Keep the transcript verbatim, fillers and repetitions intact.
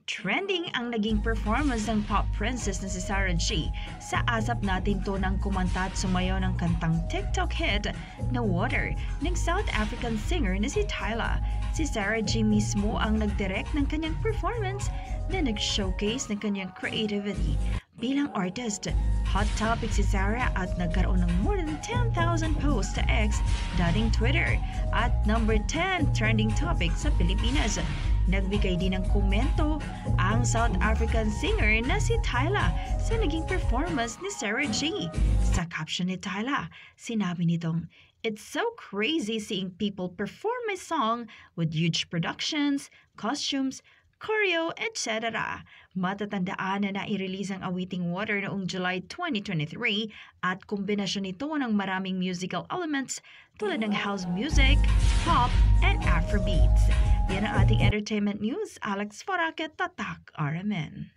Trending ang naging performance ng pop princess na si Sarah G sa asap natin to ng kumanta at sumayaw ng kantang TikTok hit na Water ng South African singer na si Tyla. Si Sarah G mismo ang nagdirect ng kanyang performance na nag-showcase ng kanyang creativity bilang artist. Hot topic si Sarah at nagkaroon ng more than ten thousand posts sa X, dating Twitter, at number ten trending topic sa Pilipinas. Nagbigay din ng komento ang South African singer na si Tyla sa naging performance ni Sarah G. Sa caption ni Tyla, sinabi nitong, "It's so crazy seeing people perform my song with huge productions, costumes, choreo, et cetera" Matatandaan na nai-release ang awiting Water noong July twenty twenty-three at kombinasyon nito ng maraming musical elements tulad ng house music, pop, and Afrobeats. Yan ang ating entertainment news. Alehx Furaque, Tatak, R M N.